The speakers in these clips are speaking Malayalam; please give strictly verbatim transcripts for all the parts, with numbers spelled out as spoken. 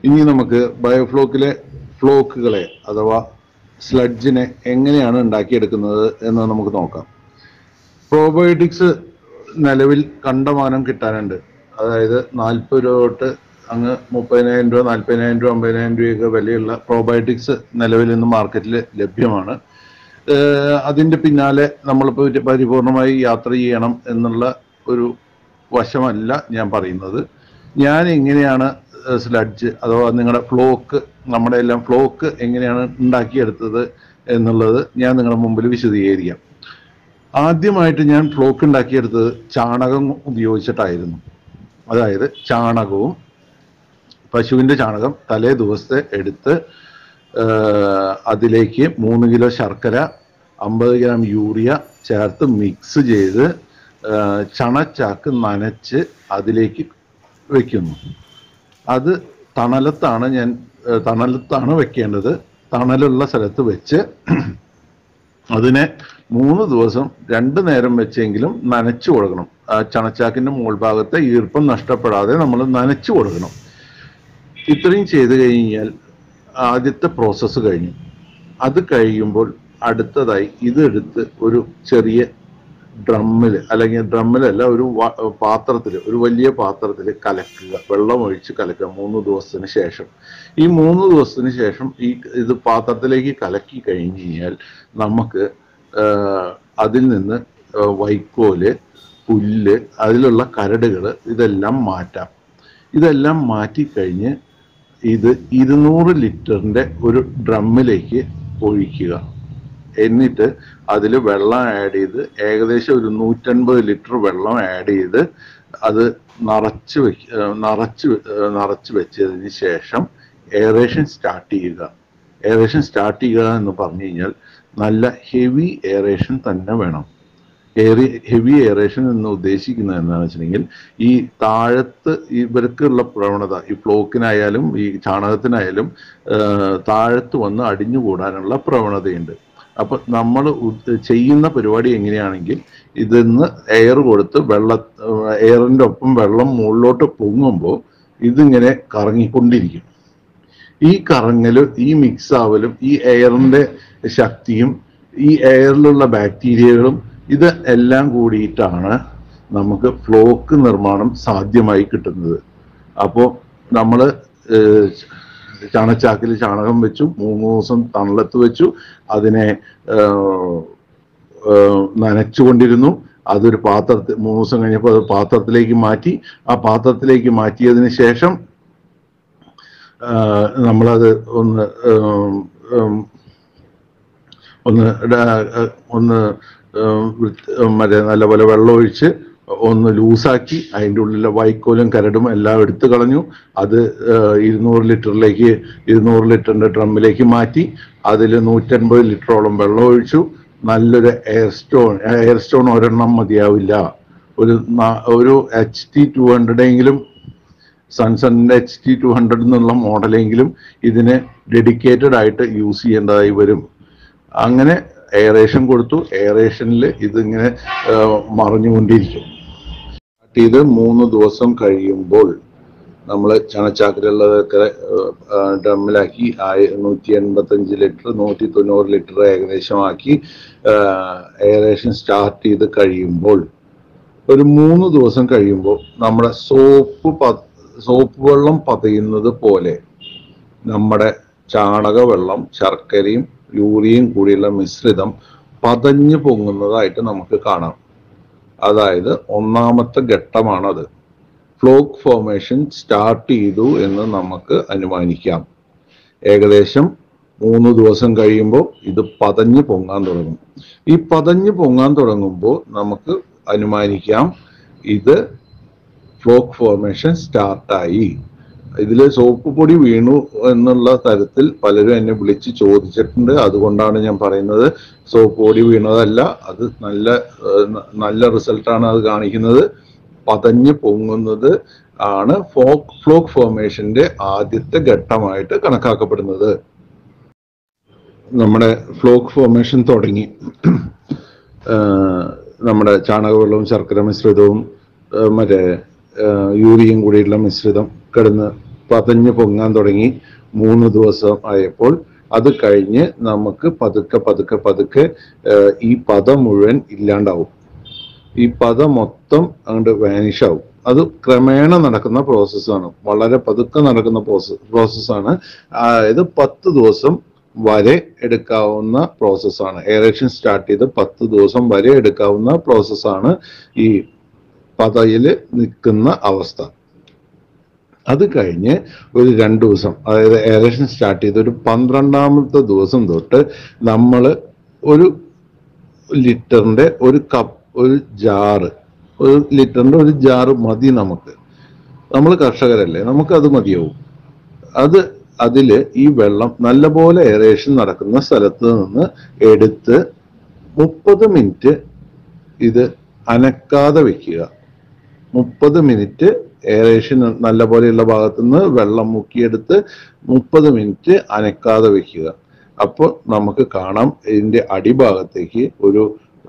ഇനി നമുക്ക് ബയോഫ്ലോക്കിലെ ഫ്ലോക്കുകളെ അഥവാ സ്ലഡ്ജിനെ എങ്ങനെയാണ് ഉണ്ടാക്കിയെടുക്കുന്നത് എന്ന് നമുക്ക് നോക്കാം. പ്രോബയോട്ടിക്സ് നിലവിൽ കണ്ടമാനം കിട്ടാനുണ്ട്. അതായത് നാൽപ്പത് രൂപ തൊട്ട് അങ്ങ് മുപ്പതിനായിരം രൂപ നാൽപ്പതിനായിരം രൂപ അമ്പതിനായിരം രൂപയൊക്കെ വിലയുള്ള പ്രോബയോട്ടിക്സ് നിലവിൽ ഇന്ന് മാർക്കറ്റിൽ ലഭ്യമാണ്. അതിൻ്റെ പിന്നാലെ നമ്മളിപ്പോൾ പരിപൂർണമായി യാത്ര ചെയ്യണം എന്നുള്ള ഒരു വശമല്ല ഞാൻ പറയുന്നത്. ഞാൻ എങ്ങനെയാണ് സ്ലഡ്ജ് അഥവാ നിങ്ങളുടെ ഫ്ലോക്ക് നമ്മുടെ എല്ലാം ഫ്ലോക്ക് എങ്ങനെയാണ് ഉണ്ടാക്കിയെടുത്തത് എന്നുള്ളത് ഞാൻ നിങ്ങളുടെ മുമ്പിൽ വിശദീകരിക്കാം. ആദ്യമായിട്ട് ഞാൻ ഫ്ലോക്ക് ഉണ്ടാക്കിയെടുത്തത് ചാണകം ഉപയോഗിച്ചിട്ടായിരുന്നു. അതായത് ചാണകവും പശുവിൻ്റെ ചാണകം തലേ ദിവസത്തെ എടുത്ത് അതിലേക്ക് മൂന്ന് കിലോ ശർക്കര അമ്പത് ഗ്രാം യൂറിയ ചേർത്ത് മിക്സ് ചെയ്ത് ചണച്ചാക്ക് നനച്ച് അതിലേക്ക് വയ്ക്കുന്നു. അത് തണലത്താണ് ഞാൻ തണലത്താണ് വെക്കേണ്ടത്. തണലുള്ള സ്ഥലത്ത് വെച്ച് അതിനെ മൂന്ന് ദിവസം രണ്ട് നേരം വെച്ചെങ്കിലും നനച്ചു കൊടുക്കണം. ആ ചണച്ചാക്കിൻ്റെ മുകൾ ഭാഗത്തെ ഈർപ്പം നഷ്ടപ്പെടാതെ നമ്മൾ നനച്ചു കൊടുക്കണം. ഇത്രയും ചെയ്ത് കഴിഞ്ഞാൽ ആദ്യത്തെ പ്രോസസ്സ് കഴിഞ്ഞു. അത് കഴിയുമ്പോൾ അടുത്തതായി ഇതെടുത്ത് ഒരു ചെറിയ ഡ്രമ്മിൽ അല്ലെങ്കിൽ ഡ്രമ്മിലല്ല ഒരു പാത്രത്തിൽ ഒരു വലിയ പാത്രത്തിൽ കലക്കുക, വെള്ളം ഒഴിച്ച് കലക്കുക മൂന്ന് ദിവസത്തിന് ശേഷം. ഈ മൂന്ന് ദിവസത്തിന് ശേഷം ഈ ഇത് പാത്രത്തിലേക്ക് കലക്കി കഴിഞ്ഞ് കഴിഞ്ഞാൽ നമുക്ക് അതിൽ നിന്ന് വൈക്കോല്, പുല്ല്, അതിലുള്ള കരടുകൾ ഇതെല്ലാം മാറ്റാം. ഇതെല്ലാം മാറ്റിക്കഴിഞ്ഞ് ഇത് ഇരുന്നൂറ് ലിറ്ററിൻ്റെ ഒരു ഡ്രമ്മിലേക്ക് ഒഴിക്കുക. എന്നിട്ട് അതിൽ വെള്ളം ആഡ് ചെയ്ത് ഏകദേശം ഒരു നൂറ്റൻപത് ലിറ്റർ വെള്ളം ആഡ് ചെയ്ത് അത് നിറച്ച് വെക്ക നിറച്ച് നിറച്ച് വെച്ചതിന് ശേഷം എയറേഷൻ സ്റ്റാർട്ട് ചെയ്യുക. എയറേഷൻ സ്റ്റാർട്ട് ചെയ്യുക എന്ന് പറഞ്ഞു കഴിഞ്ഞാൽ നല്ല ഹെവി എയറേഷൻ തന്നെ വേണം. എയറി ഹെവി എയറേഷൻ എന്ന് ഉദ്ദേശിക്കുന്നത് എന്താണെന്ന് വെച്ചിട്ടുണ്ടെങ്കിൽ ഈ താഴത്ത് ഇവർക്കുള്ള പ്രവണത ഈ ഫ്ലോക്കിനായാലും ഈ ചാണകത്തിനായാലും താഴത്ത് വന്ന് അടിഞ്ഞുകൂടാനുള്ള പ്രവണതയുണ്ട്. അപ്പം നമ്മൾ ചെയ്യുന്ന പരിപാടി എങ്ങനെയാണെങ്കിൽ ഇതിന്ന് എയർ കൊടുത്ത് വെള്ള എയറിൻ്റെ ഒപ്പം വെള്ളം മുകളിലോട്ട് പൊങ്ങുമ്പോൾ ഇതിങ്ങനെ കറങ്ങിക്കൊണ്ടിരിക്കും. ഈ കറങ്ങലും ഈ മിക്സ് ആവലും ഈ എയറിൻ്റെ ശക്തിയും ഈ എയറിലുള്ള ബാക്ടീരിയകളും ഇത് എല്ലാം കൂടിയിട്ടാണ് നമുക്ക് ഫ്ലോക്ക് നിർമ്മാണം സാധ്യമായി കിട്ടുന്നത്. അപ്പോൾ നമ്മൾ ചാണച്ചാക്കിൽ ചാണകം വെച്ചു, മൂന്ന് ദിവസം തണലത്ത് വെച്ചു, അതിനെ നനച്ചുകൊണ്ടിരുന്നു. അതൊരു പാത്രത്തിൽ മൂന്ന് ദിവസം കഴിഞ്ഞപ്പോൾ അത് പാത്രത്തിലേക്ക് മാറ്റി. ആ പാത്രത്തിലേക്ക് മാറ്റിയതിന് ശേഷം നമ്മളത് ഒന്ന് ഒന്ന് ഒന്ന് മറ്റേ നല്ലപോലെ വെള്ളമൊഴിച്ച് ഒന്ന് ലൂസാക്കി അതിൻ്റെ ഉള്ളിലെ വൈക്കോലും കരടും എല്ലാം എടുത്തു കളഞ്ഞു. അത് ഇരുന്നൂറ് ലിറ്ററിലേക്ക് ഇരുന്നൂറ് ലിറ്ററിൻ്റെ ഡ്രമ്മിലേക്ക് മാറ്റി. അതിൽ നൂറ്റൻപത് ലിറ്ററോളം വെള്ളം ഒഴിച്ചു. നല്ലൊരു എയർ സ്റ്റോൺ എയർ സ്റ്റോൺ ഒരെണ്ണം മതിയാവില്ല. ഒരു ഒരു എച്ച് ടി ടു ഹൺഡ്രഡെങ്കിലും സൺസണിൻ്റെ എച്ച് ടി ടു ഹൺഡ്രഡ് എന്നുള്ള മോഡലെങ്കിലും ഇതിന് ഡെഡിക്കേറ്റഡ് ആയിട്ട് യൂസ് ചെയ്യേണ്ടതായി വരും. അങ്ങനെ എയറേഷൻ കൊടുത്തു. എയറേഷനിൽ ഇതിങ്ങനെ മറിഞ്ഞുകൊണ്ടിരിക്കും. ഇത് മൂന്ന് ദിവസം കഴിയുമ്പോൾ നമ്മൾ ചണച്ചാക്കിലുള്ളതൊക്കെ ഡ്രമ്മിലാക്കി ആയി നൂറ്റി എൺപത്തഞ്ച് ലിറ്റർ നൂറ്റി തൊണ്ണൂറ് ലിറ്റർ ഏകദേശമാക്കി എയറേഷൻ സ്റ്റാർട്ട് ചെയ്ത് കഴിയുമ്പോൾ ഒരു മൂന്ന് ദിവസം കഴിയുമ്പോൾ നമ്മുടെ സോപ്പ് പ സോപ്പ് വെള്ളം പതയുന്നത് പോലെ നമ്മുടെ ചാണക വെള്ളം ശർക്കരയും യൂറിയയും കൂടിയുള്ള മിശ്രിതം പതഞ്ഞു പൊങ്ങുന്നതായിട്ട് നമുക്ക് കാണാം. അതായത് ഒന്നാമത്തെ ഘട്ടമാണത്. ഫ്ലോക്ക് ഫോർമേഷൻ സ്റ്റാർട്ട് ചെയ്തു എന്ന് നമുക്ക് അനുമാനിക്കാം. ഏകദേശം മൂന്ന് ദിവസം കഴിയുമ്പോൾ ഇത് പതഞ്ഞു പൊങ്ങാൻ തുടങ്ങും. ഈ പതഞ്ഞു പൊങ്ങാൻ തുടങ്ങുമ്പോൾ നമുക്ക് അനുമാനിക്കാം ഇത് ഫ്ലോക്ക് ഫോർമേഷൻ സ്റ്റാർട്ടായി. ഇതിൽ സോപ്പ് പൊടി വീണു എന്നുള്ള തരത്തിൽ പലരും എന്നെ വിളിച്ച് ചോദിച്ചിട്ടുണ്ട്. അതുകൊണ്ടാണ് ഞാൻ പറയുന്നത് സോപ്പ് പൊടി വീണതല്ല, അത് നല്ല നല്ല റിസൾട്ടാണ് അത് കാണിക്കുന്നത്. പതഞ്ഞ് പൊങ്ങുന്നത് ആണ് ഫ്ലോക്ക് ഫ്ലോക്ക് ഫോർമേഷന്റെ ആദ്യത്തെ ഘട്ടമായിട്ട് കണക്കാക്കപ്പെടുന്നത്. നമ്മുടെ ഫ്ലോക്ക് ഫോർമേഷൻ തുടങ്ങി. നമ്മുടെ ചാണകവെള്ളവും ശർക്കര മിശ്രിതവും മറ്റേ യൂറിയയും കൂടിയുള്ള മിശ്രിതം കിടന്ന് പതഞ്ഞ് പൊങ്ങാൻ തുടങ്ങി. മൂന്ന് ദിവസം ആയപ്പോൾ അത് കഴിഞ്ഞ് നമുക്ക് പതുക്കെ പതുക്കെ പതുക്കെ ഈ പദം മുഴുവൻ ഇല്ലാണ്ടാവും. ഈ പദം മൊത്തം അങ്ങോട്ട് വാനിഷ് ആവും. അത് ക്രമേണ നടക്കുന്ന പ്രോസസ്സാണ്, വളരെ പതുക്കെ നടക്കുന്ന പ്രോസസ് പ്രോസസ്സാണ് അതായത് പത്ത് ദിവസം വരെ എടുക്കാവുന്ന പ്രോസസ്സാണ്. എയറേഷൻ സ്റ്റാർട്ട് ചെയ്ത് പത്ത് ദിവസം വരെ എടുക്കാവുന്ന പ്രോസസ്സാണ് ഈ പതയിൽ നിൽക്കുന്ന അവസ്ഥ. അത് കഴിഞ്ഞ് ഒരു രണ്ട് ദിവസം, അതായത് എയറേഷൻ സ്റ്റാർട്ട് ചെയ്ത് ഒരു പന്ത്രണ്ടാമത്തെ ദിവസം തൊട്ട് നമ്മൾ ഒരു ലിറ്ററിന്റെ ഒരു കപ്പ് ഒരു ജാറ് ഒരു ലിറ്ററിന്റെ ഒരു ജാറ് മതി നമുക്ക്. നമ്മൾ കർഷകരല്ലേ, നമുക്കത് മതിയാവും. അത് അതിൽ ഈ വെള്ളം നല്ലപോലെ എയറേഷൻ നടക്കുന്ന സ്ഥലത്ത് നിന്ന് എടുത്ത് മുപ്പത് മിനിറ്റ് ഇത് അനക്കാതെ വെക്കുക. മുപ്പത് മിനിറ്റ് എയറേഷൻ നല്ല പോലെയുള്ള ഭാഗത്തു നിന്ന് വെള്ളം മുക്കിയെടുത്ത് മുപ്പത് മിനിറ്റ് അനക്കാതെ വെക്കുക. അപ്പോൾ നമുക്ക് കാണാം ഇതിന്റെ അടിഭാഗത്തേക്ക് ഒരു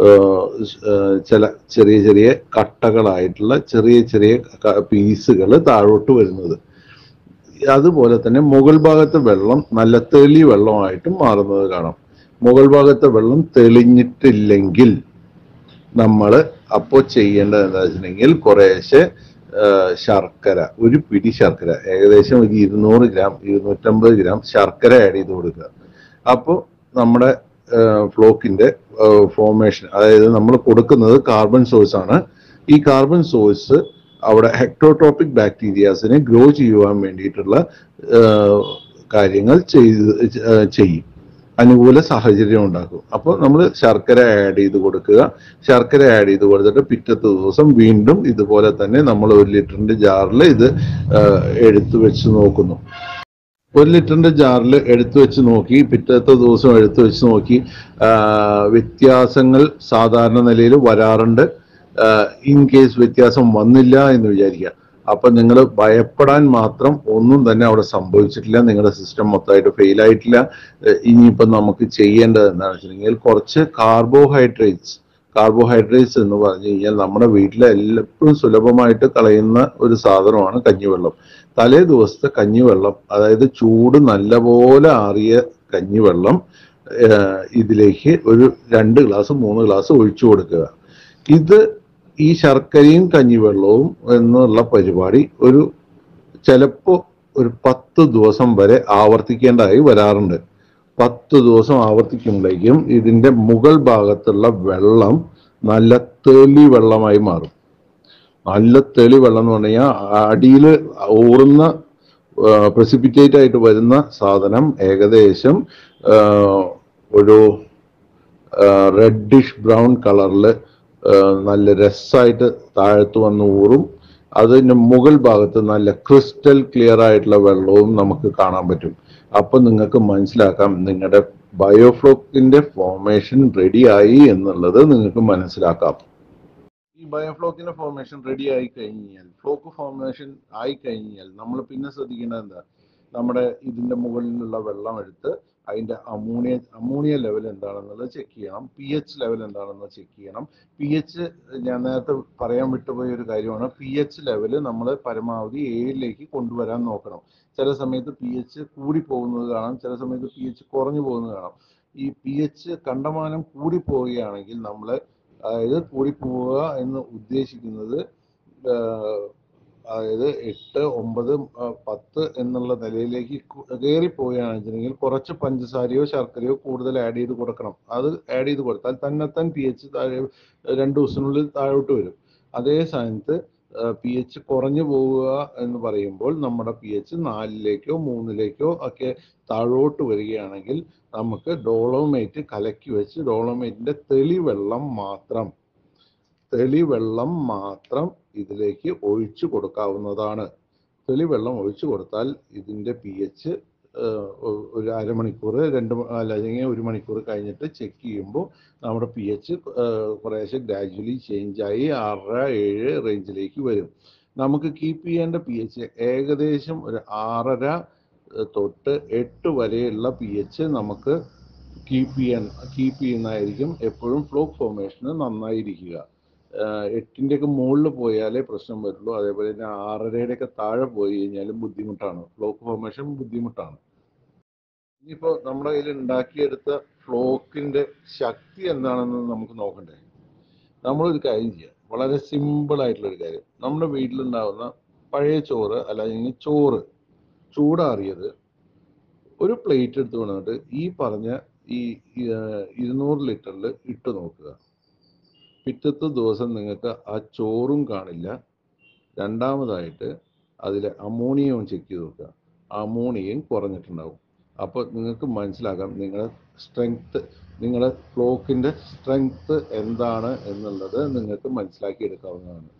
ചില ചെറിയ ചെറിയ കട്ടകളായിട്ടുള്ള ചെറിയ ചെറിയ പീസുകൾ താഴോട്ട് വരുന്നത്. അതുപോലെ തന്നെ മുകൾ ഭാഗത്തെ വെള്ളം നല്ല തെളി വെള്ളമായിട്ട് മാറുന്നത് കാണാം. മുകൾ ഭാഗത്തെ വെള്ളം തെളിഞ്ഞിട്ടില്ലെങ്കിൽ നമ്മൾ അപ്പോൾ ചെയ്യേണ്ടത് എന്താ വെച്ചിട്ടുണ്ടെങ്കിൽ കുറേശ്ശെ ശർക്കര, ഒരു പിടി ശർക്കര, ഏകദേശം ഒരു ഇരുന്നൂറ് ഗ്രാം ഇരുന്നൂറ്റമ്പത് ഗ്രാം ശർക്കര ആഡ് ചെയ്ത് കൊടുക്കുക. അപ്പോൾ നമ്മുടെ ഫ്ലോക്കിന്റെ ഫോർമേഷൻ, അതായത് നമ്മൾ കൊടുക്കുന്നത് കാർബൺ സോഴ്സ് ആണ്. ഈ കാർബൺ സോഴ്സ് അവിടെ ഹെക്ടോട്രോപിക് ബാക്ടീരിയാസിനെ ഗ്രോ ചെയ്യുവാൻ വേണ്ടിയിട്ടുള്ള കാര്യങ്ങൾ ചെയ്ത് ചെയ്യും, അനുകൂല സാഹചര്യം ഉണ്ടാക്കും. അപ്പോൾ നമ്മൾ ശർക്കര ആഡ് ചെയ്ത് കൊടുക്കുക. ശർക്കര ആഡ് ചെയ്ത് കൊടുത്തിട്ട് പിറ്റത്തെ ദിവസം വീണ്ടും ഇതുപോലെ തന്നെ നമ്മൾ ഒരു ലിറ്ററിന്റെ ജാറിൽ ഇത് എടുത്തു വെച്ച് നോക്കുന്നു. ഒരു ലിറ്ററിന്റെ ജാറിൽ എടുത്തു വെച്ച് നോക്കി പിറ്റത്തെ ദിവസം എടുത്തു വെച്ച് നോക്കി വ്യത്യാസങ്ങൾ സാധാരണ നിലയിൽ വരാറുണ്ട്. ഇൻ കേസ് വ്യത്യാസം വന്നില്ല എന്ന് വിചാരിക്കുക, അപ്പൊ നിങ്ങൾ ഭയപ്പെടാൻ മാത്രം ഒന്നും തന്നെ അവിടെ സംഭവിച്ചിട്ടില്ല, നിങ്ങളുടെ സിസ്റ്റം മൊത്തമായിട്ട് ഫെയിൽ ആയിട്ടില്ല. ഇനിയിപ്പം നമുക്ക് ചെയ്യേണ്ടത് എന്താണെന്ന് വെച്ചിട്ടുണ്ടെങ്കിൽ കുറച്ച് കാർബോഹൈഡ്രേറ്റ്സ് കാർബോഹൈഡ്രേറ്റ്സ് എന്ന് പറഞ്ഞു കഴിഞ്ഞാൽ നമ്മുടെ വീട്ടിലെ എല്ലായ്പ്പോഴും സുലഭമായിട്ട് കളയുന്ന ഒരു സാധനമാണ് കഞ്ഞിവെള്ളം. തലേ ദിവസത്തെ കഞ്ഞിവെള്ളം, അതായത് ചൂട് നല്ലപോലെ ആറിയ കഞ്ഞിവെള്ളം ഇതിലേക്ക് ഒരു രണ്ട് ഗ്ലാസ് മൂന്ന് ഗ്ലാസ് ഒഴിച്ചു കൊടുക്കുക. ഇത് ഈ ശർക്കരയും കഞ്ഞിവെള്ളവും എന്നുള്ള പരിപാടി ഒരു ചിലപ്പോൾ ഒരു പത്ത് ദിവസം വരെ ആവർത്തിക്കേണ്ടതായി വരാറുണ്ട്. പത്ത് ദിവസം ആവർത്തിക്കുമ്പോഴേക്കും ഇതിന്റെ മുകൾ ഭാഗത്തുള്ള വെള്ളം നല്ല തെളി വെള്ളമായി മാറും. നല്ല തെളി വെള്ളം എന്ന് പറഞ്ഞു കഴിഞ്ഞാൽ അടിയിൽ ഊറുന്ന പ്രസിപ്പിറ്റേറ്റ് ആയിട്ട് വരുന്ന സാധനം ഏകദേശം ഒരു റെഡിഷ് ബ്രൗൺ കളറിൽ നല്ല രസമായിട്ട് താഴത്ത് വന്ന് ഊറും. അതിന്റെ മുകൾ ഭാഗത്ത് നല്ല ക്രിസ്റ്റൽ ക്ലിയർ ആയിട്ടുള്ള വെള്ളവും നമുക്ക് കാണാൻ പറ്റും. അപ്പൊ നിങ്ങൾക്ക് മനസ്സിലാക്കാം നിങ്ങളുടെ ബയോഫ്ലോക്കിന്റെ ഫോർമേഷൻ റെഡി ആയി എന്നുള്ളത് നിങ്ങൾക്ക് മനസ്സിലാക്കാം. ഈ ബയോഫ്ലോക്കിന്റെ ഫോർമേഷൻ റെഡി ആയി കഴിഞ്ഞാൽ, ഫ്ലോക്ക് ഫോർമേഷൻ ആയി കഴിഞ്ഞാൽ നമ്മൾ പിന്നെ ശ്രദ്ധിക്കേണ്ടത് എന്താ, നമ്മുടെ ഇതിന്റെ മുകളിലുള്ള വെള്ളം എടുത്ത് അതിന്റെ അമോണിയ അമോണിയ ലെവൽ എന്താണെന്നുള്ളത് ചെക്ക് ചെയ്യണം. പി എച്ച് ലെവൽ എന്താണെന്ന് ചെക്ക് ചെയ്യണം. പി എച്ച് ഞാൻ നേരത്തെ പറയാൻ വിട്ടുപോയ ഒരു കാര്യമാണ്. പി എച്ച് ലെവൽ നമ്മൾ പരമാവധി ഏഴിലേക്ക് കൊണ്ടുവരാൻ നോക്കണം. ചില സമയത്ത് പി എച്ച് കൂടി പോകുന്നത് കാണാം, ചില സമയത്ത് പി എച്ച് കുറഞ്ഞു പോകുന്നത് കാണാം. ഈ പി എച്ച് കണ്ടമാനം കൂടി പോവുകയാണെങ്കിൽ നമ്മൾ, അതായത് കൂടി പോവുക എന്ന് ഉദ്ദേശിക്കുന്നത് അതായത് എട്ട് ഒമ്പത് പത്ത് എന്നുള്ള നിലയിലേക്ക് കയറി പോവുകയാണെന്ന് വെച്ചിട്ടുണ്ടെങ്കിൽ കുറച്ച് പഞ്ചസാരയോ ശർക്കരയോ കൂടുതൽ ആഡ് ചെയ്ത് കൊടുക്കണം. അത് ആഡ് ചെയ്ത് കൊടുത്താൽ തന്നെത്താൻ പി എച്ച് താഴെ രണ്ട് ദിവസത്തിനുള്ളിൽ താഴോട്ട് വരും. അതേ സ്ഥാനത്ത് പി എച്ച് കുറഞ്ഞു പോവുക എന്ന് പറയുമ്പോൾ നമ്മുടെ പി എച്ച് നാലിലേക്കോ മൂന്നിലേക്കോ ഒക്കെ താഴോട്ട് വരികയാണെങ്കിൽ നമുക്ക് ഡോളോമൈറ്റ് കലക്കി വെച്ച് ഡോളോമൈറ്റിന്റെ തെളിവെള്ളം മാത്രം തെളിവെള്ളം മാത്രം ഇതിലേക്ക് ഒഴിച്ചു കൊടുക്കാവുന്നതാണ്. തെളിവെള്ളം ഒഴിച്ചു കൊടുത്താൽ ഇതിന്റെ പി എച്ച് ഒരു അരമണിക്കൂർ രണ്ട് അല്ലെങ്കിൽ ഒരു മണിക്കൂർ കഴിഞ്ഞിട്ട് ചെക്ക് ചെയ്യുമ്പോൾ നമ്മുടെ പി എച്ച് കുറേശ്ശെ ഗ്രാജുവലി ചേഞ്ച് ആയി ആറര ഏഴ് റേഞ്ചിലേക്ക് വരും. നമുക്ക് കീപ്പ് ചെയ്യേണ്ട പി എച്ച് ഏകദേശം ഒരു ആറര തൊട്ട് എട്ട് വരെയുള്ള പി എച്ച് നമുക്ക് കീപ്പ് ചെയ്യാൻ കീപ്പ് ചെയ്യുന്നതായിരിക്കും എപ്പോഴും ഫ്ലോക്ക് ഫോർമേഷന് നന്നായിരിക്കുക. എട്ടിൻ്റെ ഒക്കെ മുകളിൽ പോയാലേ പ്രശ്നം വരുള്ളൂ. അതേപോലെ തന്നെ ആറരയുടെ ഒക്കെ താഴെ പോയി കഴിഞ്ഞാലും ബുദ്ധിമുട്ടാണ്, ഫ്ലോക്ക് ഫോർമേഷൻ ബുദ്ധിമുട്ടാണ്. ഇനിയിപ്പോൾ നമ്മുടെ കയ്യിൽ ഉണ്ടാക്കിയെടുത്ത ഫ്ലോക്കിന്റെ ശക്തി എന്താണെന്ന് നമുക്ക് നോക്കണ്ടേ. നമ്മളൊരു കാര്യം ചെയ്യാം, വളരെ സിമ്പിൾ ആയിട്ടുള്ള ഒരു കാര്യം. നമ്മുടെ വീട്ടിലുണ്ടാവുന്ന പഴയ ചോറ് അല്ലെങ്കിൽ ചോറ് ചൂടാറിയത് ഒരു പ്ലേറ്റ് എടുത്ത് കൊണ്ടിട്ട് ഈ പറഞ്ഞ ഈ ഇരുന്നൂറ് ലിറ്ററിൽ ഇട്ട് നോക്കുക. പിറ്റത്തെ ദിവസം നിങ്ങൾക്ക് ആ ചോറും കാണില്ല. രണ്ടാമതായിട്ട് അതിലെ അമോണിയവും ചെക്ക് ചെയ്ത് നോക്കുക, അമോണിയയും കുറഞ്ഞിട്ടുണ്ടാവും. അപ്പോൾ നിങ്ങൾക്ക് മനസ്സിലാക്കാം നിങ്ങളുടെ സ്ട്രെങ്ത്, നിങ്ങളുടെ ഫ്ലോക്കിൻ്റെ സ്ട്രെങ്ത് എന്താണ് എന്നുള്ളത് നിങ്ങൾക്ക് മനസ്സിലാക്കി എടുക്കാവുന്നതാണ്.